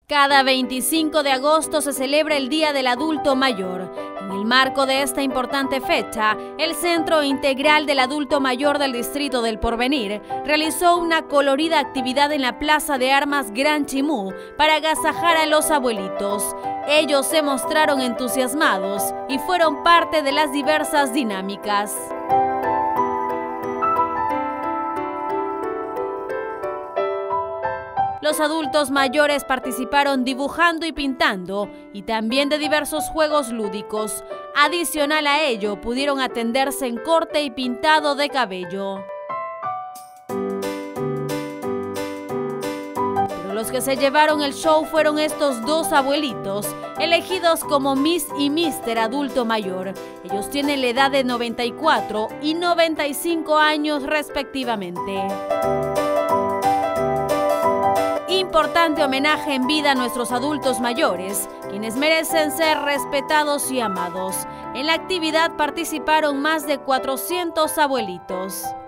Cada 25 de agosto se celebra el Día del Adulto Mayor. En el marco de esta importante fecha, el Centro Integral del Adulto Mayor del Distrito del Porvenir realizó una colorida actividad en la Plaza de Armas Gran Chimú para agasajar a los abuelitos. Ellos se mostraron entusiasmados y fueron parte de las diversas dinámicas. Los adultos mayores participaron dibujando y pintando, y también de diversos juegos lúdicos. Adicional a ello, pudieron atenderse en corte y pintado de cabello. Pero los que se llevaron el show fueron estos dos abuelitos, elegidos como Miss y Mister Adulto Mayor. Ellos tienen la edad de 94 y 95 años respectivamente. Importante homenaje en vida a nuestros adultos mayores, quienes merecen ser respetados y amados. En la actividad participaron más de 400 abuelitos.